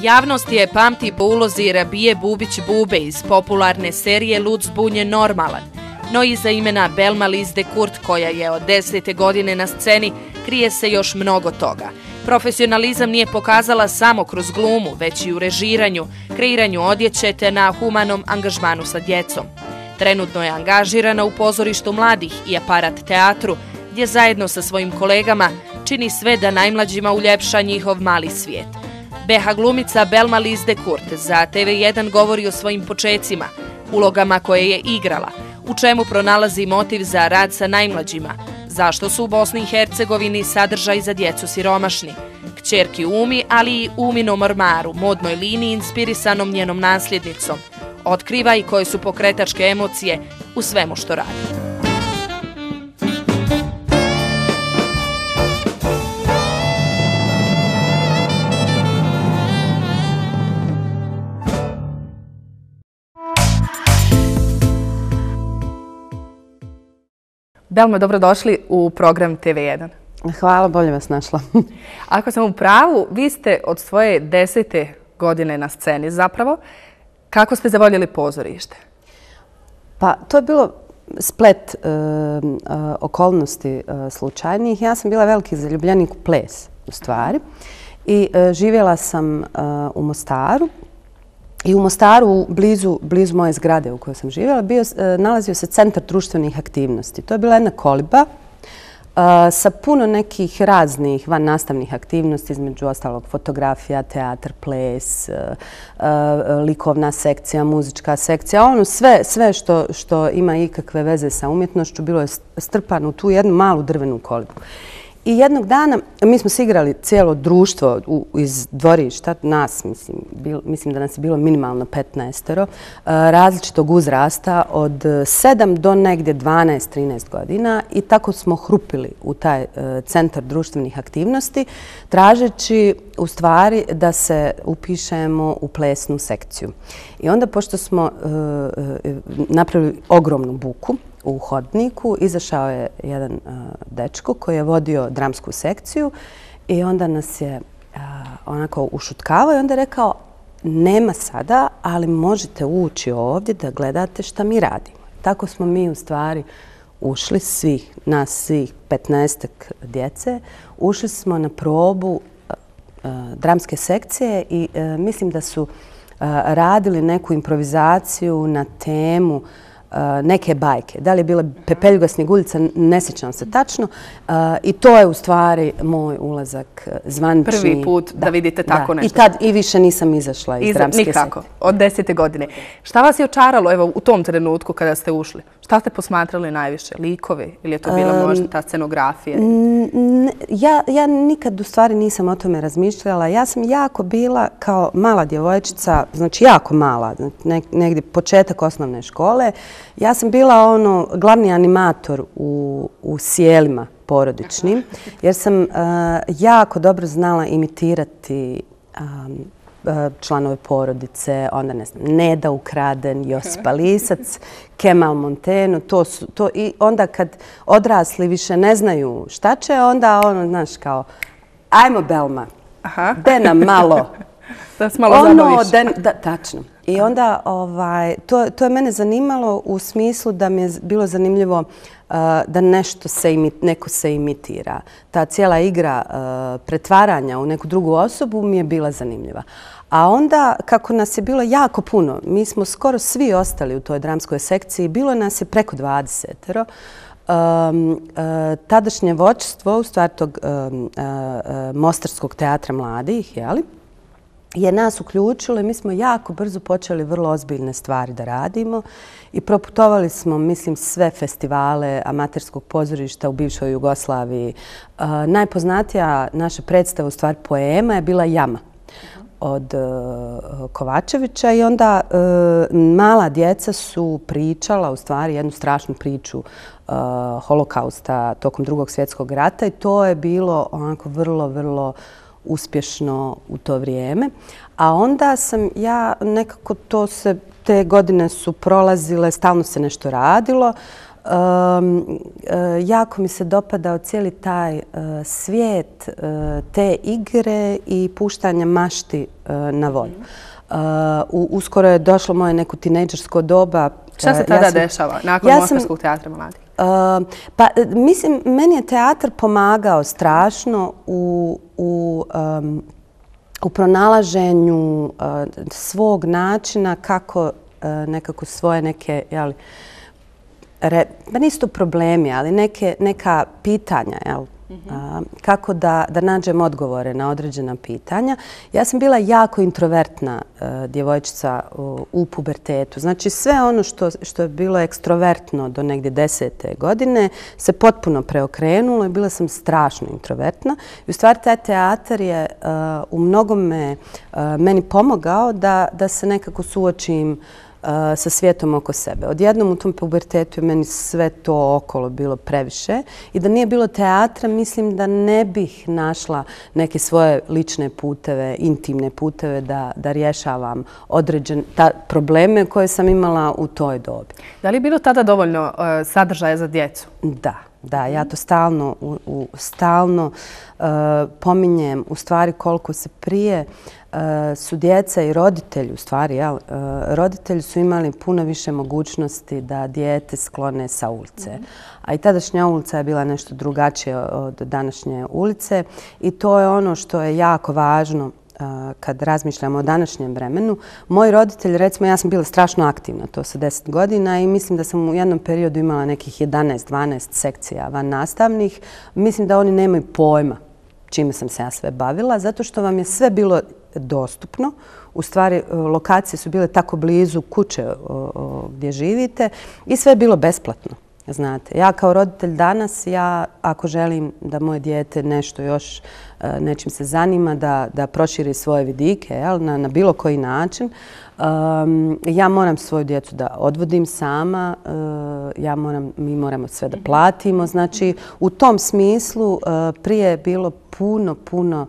Javnost je pamti po ulozi Rabije Bubić-Bube iz popularne serije Lud zbunjen normalan. No iza imena Belma Lizde Kurt, koja je od 10. godine na sceni, krije se još mnogo toga. Profesionalizam nije pokazala samo kroz glumu, već i u režiranju, kreiranju odjeće te na humanom angažmanu sa djecom. Trenutno je angažirana u pozorištu mladih i Aparat teatru, gdje zajedno sa svojim kolegama čini sve da najmlađima uljepša njihov mali svijet. BH glumica Belma Lizde Kurt za TV1 govori o svojim počecima, ulogama koje je igrala, u čemu pronalazi motiv za rad sa najmlađima, zašto su u Bosni i Hercegovini sadržaj za djecu siromašni, kćerki Umi, ali i Uminom ormaru, modnoj liniji inspirisanom njenom nasljednicom. Otkriva i koje su pokretačke emocije u svemu što radi. Belma, dobrodošli u program TV1. Hvala, bolje vas našla. Ako sam u pravu, vi ste od svoje 10. godine na sceni zapravo. Kako ste zavoljeli pozorište? Pa, to je bilo splet okolnosti slučajnih. Ja sam bila veliki zaljubljenik u ples, u stvari. I živjela sam u Mostaru. I u Mostaru, blizu moje zgrade u kojoj sam živjela, nalazio se centar društvenih aktivnosti. To je bila jedna koliba sa puno nekih raznih vannastavnih aktivnosti, između ostalog fotografija, teatar, ples, likovna sekcija, muzička sekcija. Ono sve što ima ikakve veze sa umjetnošću bilo je strpano u tu jednu malu drvenu kolibu. I jednog dana, mi smo se igrali cijelo društvo iz dvorišta, nas, mislim da nas je bilo minimalno 15, različitog uzrasta od 7 do negdje 12-13 godina i tako smo hrupili u taj centar društvenih aktivnosti, tražeći u stvari da se upišemo u plesnu sekciju. I onda, pošto smo napravili ogromnu buku, u hodniku izašao je jedan dečko koji je vodio dramsku sekciju i onda nas je onako ušutkavao i onda je rekao: nema sada, ali možete ući ovdje da gledate šta mi radimo. Tako smo mi u stvari ušli, nas svih 15-ak djece, ušli smo na probu dramske sekcije i mislim da su radili neku improvizaciju na temu neke bajke. Da li je bila Pepeljuga Snjeguljica, ne sjećam se tačno. I to je u stvari moj ulazak zvanični. Prvi put da vidite tako nešto. I tad i više nisam izašla iz dramske sekcije. Nikako, od 10. godine. Šta vas je očaralo evo u tom trenutku kada ste ušli? Šta ste posmatrali najviše? Likovi? Ili je to bila možda ta scenografija? Ja nikad u stvari nisam o tome razmišljala. Ja sam jako bila kao mala djevojčica, znači jako mala, negdje početak osnovne škole. Ja sam bila glavni animator u sjelima porodičnim, jer sam jako dobro znala imitirati članove porodice, onda ne znam, Neda Ukraden, Josipa Lisac, Kemal Monteno, i onda kad odrasli više ne znaju šta će, onda znaš kao, ajmo Belma, de nam malo. Da se malo zabaviš. Tačno. I onda to je mene zanimalo u smislu da mi je bilo zanimljivo da neko se imitira. Ta cijela igra pretvaranja u neku drugu osobu mi je bila zanimljiva. A onda, kako nas je bilo jako puno, mi smo skoro svi ostali u toj dramskoj sekciji, bilo nas je preko 20. Tadašnje vođstvo, u stvari tog Mostarskog teatra mladih, je nas uključilo i mi smo jako brzo počeli vrlo ozbiljne stvari da radimo i proputovali smo, mislim, sve festivale amaterskog pozorišta u bivšoj Jugoslaviji. Najpoznatija naša predstava, u stvari poema, je bila Jama od Kovačevića i onda mala djeca su pričala, u stvari, jednu strašnu priču holokausta tokom Drugog svjetskog rata i to je bilo onako vrlo, vrlo uspješno u to vrijeme. A onda sam ja nekako te godine su prolazile, stalno se nešto radilo. jako mi se dopadao cijeli taj svijet te igre i puštanja mašti na volju. Uskoro je došlo moje neko tinejdžersko doba. Šta se tada dešava nakon Mostarskog teatra mladih? Pa, mislim, meni je teatr pomagao strašno u pronalaženju svog načina kako nekako svoje neke, pa nisu to problemi, ali neka pitanja, kako da nađem odgovore na određena pitanja. Ja sam bila jako introvertna djevojčica u pubertetu. Znači sve ono što je bilo ekstrovertno do negdje 10. godine se potpuno preokrenulo i bila sam strašno introvertna. I u stvari taj teatar je u mnogome meni pomogao da se nekako suočim sa svijetom oko sebe. Odjednom u tom pubertetu je meni sve to okolo bilo previše i da nije bilo teatra, mislim da ne bih našla neke svoje lične puteve, intimne puteve da rješavam određene probleme koje sam imala u toj dobi. Da li je bilo tada dovoljno sadržaja za djecu? Da, ja to stalno pominjem, u stvari koliko se prije su djeca i roditelji, u stvari, roditelji su imali puno više mogućnosti da dijete sklone sa ulice. A i tadašnja ulica je bila nešto drugačije od današnje ulice i to je ono što je jako važno kad razmišljamo o današnjem vremenu. Moji roditelji, recimo, ja sam bila strašno aktivna, to sa 10 godina i mislim da sam u jednom periodu imala nekih 11-12 sekcija van nastavnih. Mislim da oni nemaju pojma čime sam se ja sve bavila, zato što vam je sve bilo dostupno. U stvari, lokacije su bile tako blizu kuće gdje živite i sve je bilo besplatno. Znate, ja kao roditelj danas, ako želim da moje dijete nešto još nečim se zanima, da proširi svoje vidike na bilo koji način, ja moram svoju djecu da odvodim sama, mi moramo sve da platimo. Znači, u tom smislu prije je bilo puno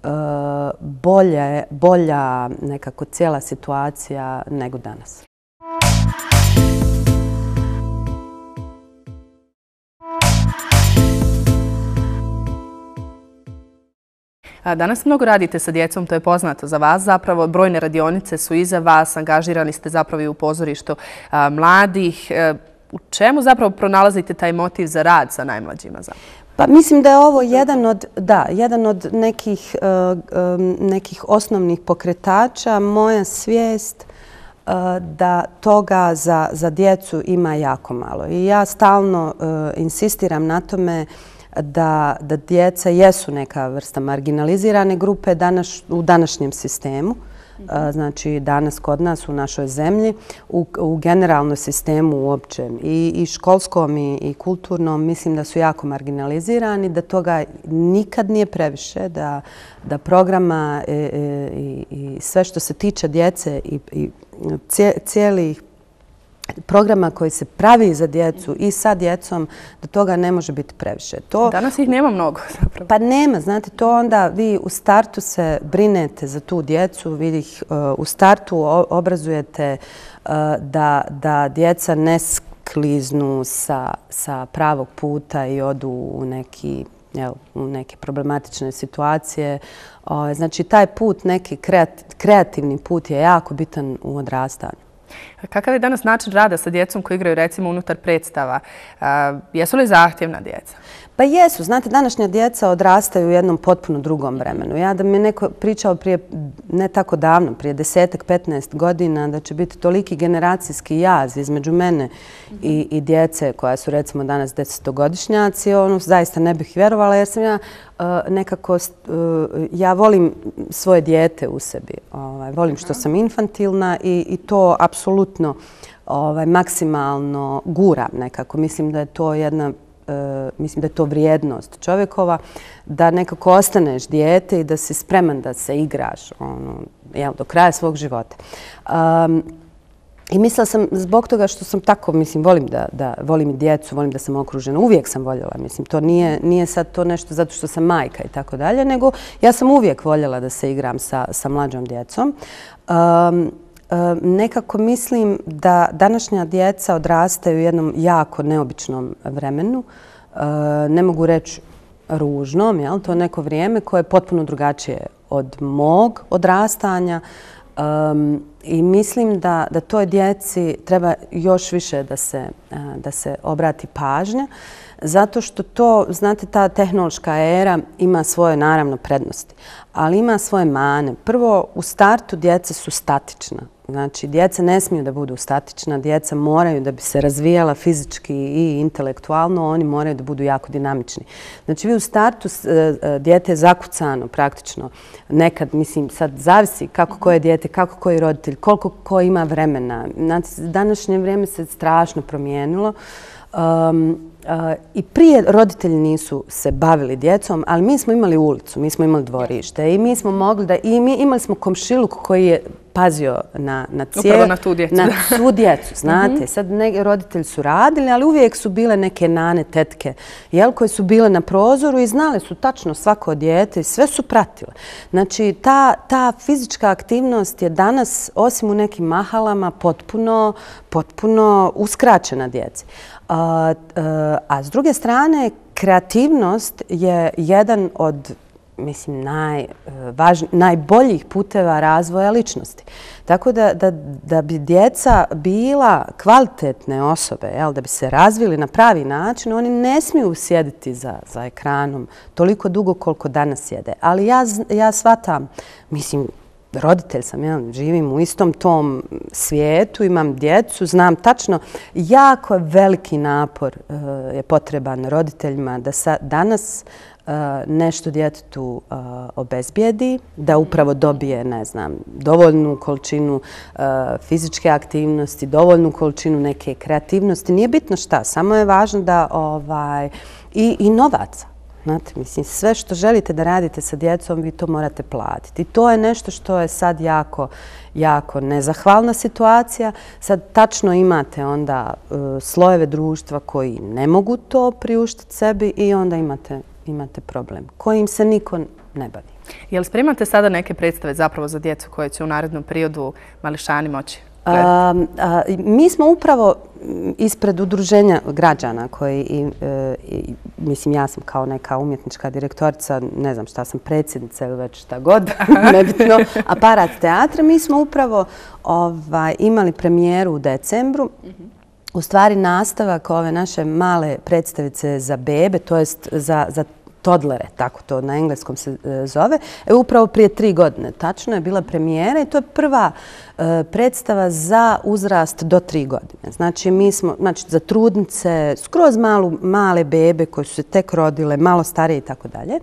bolja nekako cijela situacija nego danas. Danas mnogo radite sa djecom, to je poznato za vas. Zapravo, brojne radionice su iza vas, angažirani ste zapravo i u pozorištu mladih. U čemu zapravo pronalazite taj motiv za rad sa najmlađima? Pa mislim da je ovo jedan od nekih osnovnih pokretača, moja svijest da toga za djecu ima jako malo. I ja stalno insistiram na tome da djeca jesu neka vrsta marginalizirane grupe u današnjem sistemu. Znači danas kod nas u našoj zemlji, u generalnom sistemu uopće i školskom i kulturnom, mislim da su jako marginalizirani, da toga nikad nije previše, da programa i sve što se tiče djece i cijelih programa koji se pravi za djecu i sa djecom, da toga ne može biti previše. Danas ih nema mnogo zapravo. Pa nema, znate, to onda vi u startu se brinete za tu djecu, vi ih u startu obrazujete da djeca ne skliznu sa pravog puta i odu u neke problematične situacije. Znači, taj put, neki kreativni put je jako bitan u odrastanju. Kakav je danas način rada sa djecom koji igraju recimo unutar predstava? Jesu li zahtjevna djeca? Pa jesu. Znate, današnja djeca odrastaju u jednom potpuno drugom vremenu. Da mi je neko pričao prije, ne tako davno, prije 10-15 godina, da će biti toliki generacijski jaz između mene i djece koja su recimo danas 10-godišnjaci, zaista ne bih vjerovala jer sam ja nekako, ja volim svoje dijete u sebi. Volim što sam infantilna i to apsolutno maksimalno guram nekako. Mislim da je to mislim da je to vrijednost čovjekova, da nekako ostaneš dijete i da si spreman da se igraš do kraja svog života. I mislila sam, zbog toga što sam tako, mislim, volim i djecu, volim da sam okružena. Uvijek sam voljela, mislim, to nije sad to nešto zato što sam majka i tako dalje, nego ja sam uvijek voljela da se igram sa mlađom djecom. nekako mislim da današnja djeca odrastaju u jednom jako neobičnom vremenu. Ne mogu reći ružnom, jel? To je neko vrijeme koje je potpuno drugačije od mog odrastanja. I mislim da toj djeci treba još više da se obrati pažnja, zato što to, znate, ta tehnološka era ima svoje, naravno, prednosti, ali ima svoje mane. Prvo, u startu djeca su statična. Znači, djeca ne smiju da budu statična, djeca moraju da bi se razvijala fizički i intelektualno, oni moraju da budu jako dinamični. Znači, vi u startu dijete je zakucano praktično. Nekad, mislim, sad zavisi kako koje dijete, kako koji roditelj, koliko ko ima vremena. Znači, današnje vrijeme se strašno promijenilo. I prije roditelji nisu se bavili djecom, ali mi smo imali ulicu, mi smo imali dvorište i mi smo mogli da, i mi imali smo komšiluk koji je pazio na svu djecu, znate. Sad roditelji su radili, ali uvijek su bile neke nane, tetke, koje su bile na prozoru i znale su tačno svako dijete i sve su pratile. Znači, ta fizička aktivnost je danas, osim u nekim mahalama, potpuno uskraćena djeci. A s druge strane, kreativnost je jedan od, mislim, najboljih puteva razvoja ličnosti. Tako da bi djeca bila kvalitetne osobe, da bi se razvili na pravi način, oni ne smiju sjediti za ekranom toliko dugo koliko danas sjede. Ali ja shvatam, mislim, roditelj sam, živim u istom tom svijetu, imam djecu, znam tačno, jako veliki napor je potreban roditeljima da danas nešto djetetu obezbijedi, da upravo dobije, ne znam, dovoljnu količinu fizičke aktivnosti, dovoljnu količinu neke kreativnosti. Nije bitno šta, samo je važno da i novaca. Znate, mislim, sve što želite da radite sa djecom, vi to morate platiti. I to je nešto što je sad jako nezahvalna situacija. Sad tačno imate onda slojeve društva koji ne mogu to priuštiti sebi i onda imate problem kojim se niko ne bavi. Jel spremate sada neke predstave zapravo za djecu koje će u narednom periodu mališani moći? Mi smo upravo ispred udruženja građana koji, mislim, ja sam kao neka umjetnička direktorica, ne znam šta sam, predsjednica ili već šta god, nebitno, aparat teatra. Mi smo upravo imali premijeru u decembru. U stvari nastavak ove naše male predstavice za bebe, to jest za toddlere, tako to na engleskom se zove. Upravo prije 3 godine, tačno je bila premijera i to je prva predstava za uzrast do 3 godine. Znači, mi smo, za trudnice, skroz male bebe koje su se tek rodile, malo starije i tako dalje.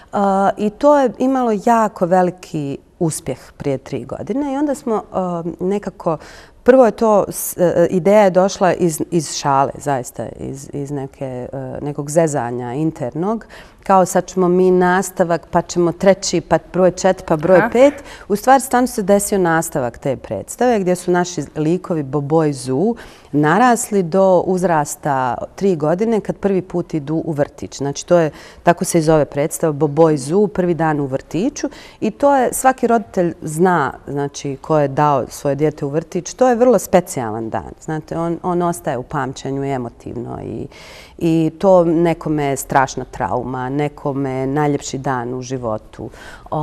I to je imalo jako veliki uspjeh prije 3 godine i onda smo nekako, prvo je to, ideja je došla iz šale, zaista, iz nekog zezanja internog. Kao sad ćemo mi nastavak, pa ćemo 3, pa broj 4, pa broj 5. U stvari, stvarno se desio nastavak te predstave gdje su naši likovi Bobo i Zu narasli do uzrasta 3 godine kad prvi put idu u vrtić. Znači, to je, tako se i zove predstava, Bobo i Zu, prvi dan u vrtiću. I to je, svaki roditelj zna, znači, ko je dao svoje dijete u vrtić. To je vrlo specijalan dan. Znate, on ostaje u pamćenju emotivno i to nekome je strašna trauma, nekome je najljepši dan u životu.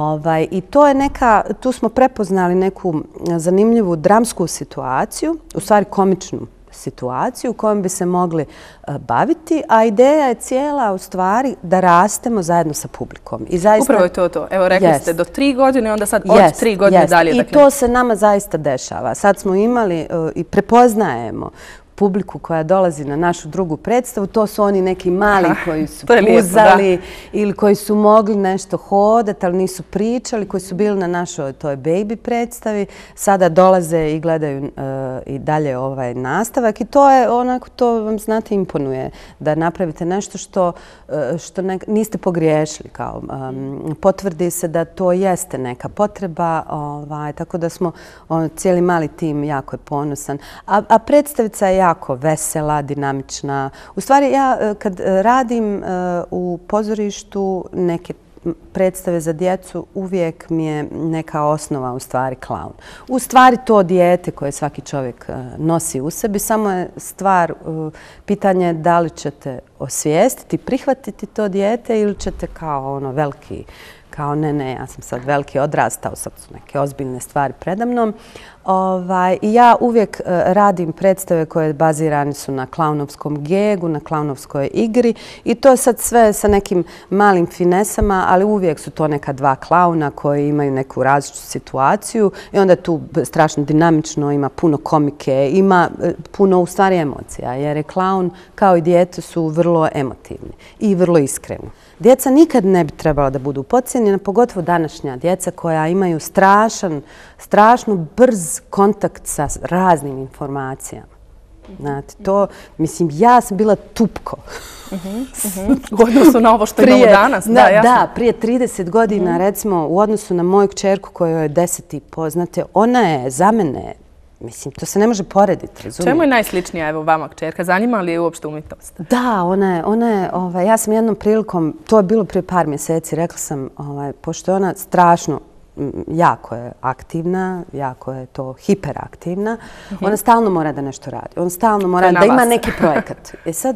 I to je tu smo prepoznali neku zanimljivu dramsku situaciju, u stvari komičnu situaciju u kojom bi se mogli baviti, a ideja je cijela u stvari da rastemo zajedno sa publikom. Upravo je to. Evo, rekli ste do 3 godine, onda sad od 3 godine dalje. I to se nama zaista dešava. Sad smo imali i prepoznajemo publiku koja dolazi na našu drugu predstavu. To su oni neki mali koji su puzali ili koji su mogli nešto hodati, ali nisu pričali, koji su bili na našoj toj baby predstavi. Sada dolaze i gledaju i dalje ovaj nastavak i to je onako, to vam znate imponuje da napravite nešto što niste pogriješili. Potvrdi se da to jeste neka potreba, tako da smo cijeli mali tim jako je ponosan. A predstavica je jako vesela, dinamična. U stvari, ja kad radim u pozorištu neke predstave za djecu uvijek mi je neka osnova u stvari klaun. U stvari to dijete koje svaki čovjek nosi u sebi, samo je stvar, pitanje da li ćete osvijestiti, prihvatiti to dijete ili ćete kao ono veliki, kao ne, ja sam sad veliki odrastao, sad su neke ozbiljne stvari predamnom. I ja uvijek radim predstave koje bazirane su na klaunovskom gegu, na klaunovskoj igri i to je sad sve sa nekim malim finesama, ali uvijek su to neka dva klauna koji imaju neku različitu situaciju i onda je tu strašno dinamično, ima puno komike, ima puno u stvari emocija, jer je klaun kao i dijete su vrlo emotivni i vrlo iskreni. Djeca nikad ne bi trebala da budu podcijenjena, pogotovo današnja djeca koja imaju strašno brz kontakt sa raznim informacijama. Znate, to, mislim, ja sam bila tupko. U odnosu na ovo što imamo danas. Da, prije 30 godina, recimo, u odnosu na moju kćerku koja je 10,5, znate, ona je za mene, mislim, to se ne može porediti, razumijete? Čemu je najsličnija, evo, vama kćerka? Zanima li je uopšte umjetnost? Da, ja sam jednom prilikom, to je bilo prije par mjeseci, rekla sam, pošto je ona strašno, jako je aktivna, jako je to hiperaktivna, ona stalno mora da nešto radi. Ona stalno mora da ima neki projekat. Sad,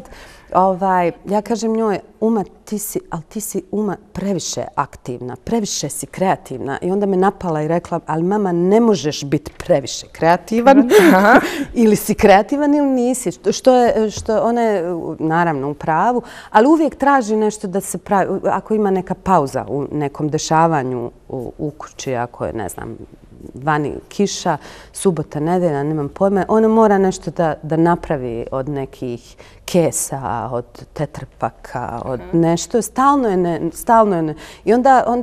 ja kažem njoj, Uma, ti si Uma previše aktivna, previše si kreativna. I onda me napala i rekla, ali mama, ne možeš biti previše kreativan. Ili si kreativan ili nisi. Što ona je, naravno, u pravu, ali uvijek traži nešto da se pravi. Ako ima neka pauza u nekom dešavanju u kući, ako je, ne znam, vani kiša, subota, nedelja, nemam pojma, ona mora nešto da napravi od nekih kesa, od tetrapaka, od nešto. Stalno je. I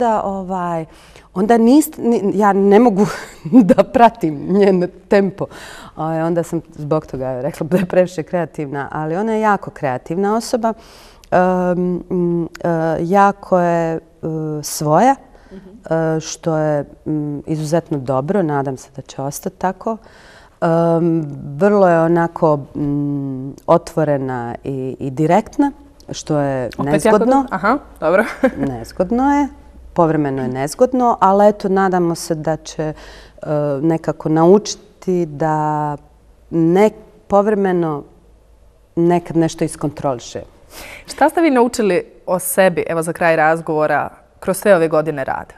onda ja ne mogu da pratim njen tempo. Onda sam zbog toga rekla da je previše kreativna, ali ona je jako kreativna osoba. Jako je svoja, što je izuzetno dobro. Nadam se da će ostati tako. Vrlo je onako otvorena i direktna, što je nezgodno. Aha, dobro. Nezgodno je, povremeno je nezgodno, ali eto, nadamo se da će nekako naučiti da povremeno nekad nešto iskontroliše. Šta ste vi naučili o sebi, evo za kraj razgovora, kroz sve ove godine rada?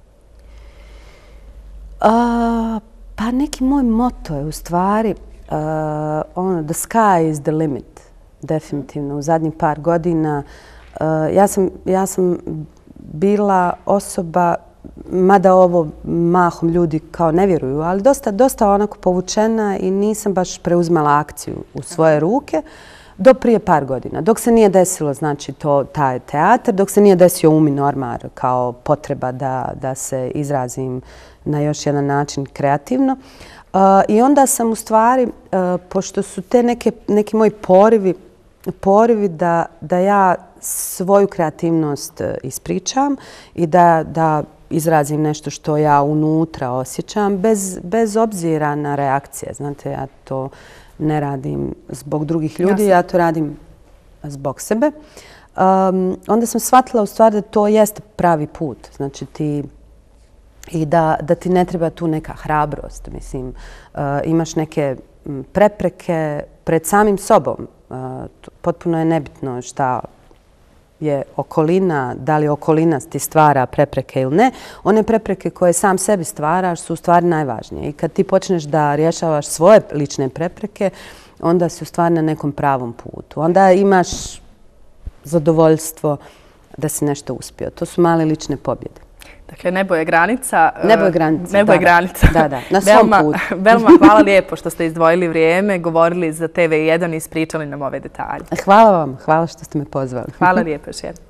Pa neki moj moto je u stvari the sky is the limit. Definitivno. U zadnjih par godina ja sam bila osoba, mada ovo mahom ljudi kao ne vjeruju, ali dosta onako povučena i nisam baš preuzmala akciju u svoje ruke do prije par godina. Dok se nije desilo, znači, taj teatar, dok se nije desio Umin ormar kao potreba da se izrazim na još jedan način kreativno. I onda sam u stvari, pošto su te neki moji porivi da ja svoju kreativnost ispričam i da izrazim nešto što ja unutra osjećam, bez obzira na reakcije. Znate, ja to ne radim zbog drugih ljudi, ja to radim zbog sebe. Onda sam shvatila u stvari da to jeste pravi put. Znači i da ti ne treba tu neka hrabrost. Mislim, imaš neke prepreke pred samim sobom. Potpuno je nebitno šta je okolina, da li okolina ti stvara prepreke ili ne. One prepreke koje sam sebi stvaraš su u stvari najvažnije. I kad ti počneš da rješavaš svoje lične prepreke, onda si u stvari na nekom pravom putu. Onda imaš zadovoljstvo da si nešto uspio. To su male lične pobjede. Dakle, nebo je granica. Nebo je granica, nebo je granica. Da, na svom putu. Belma, hvala lijepo što ste izdvojili vrijeme, govorili za TV1 i ispričali nam ove detalje. Hvala vam, hvala što ste me pozvali. Hvala lijepo još jednom.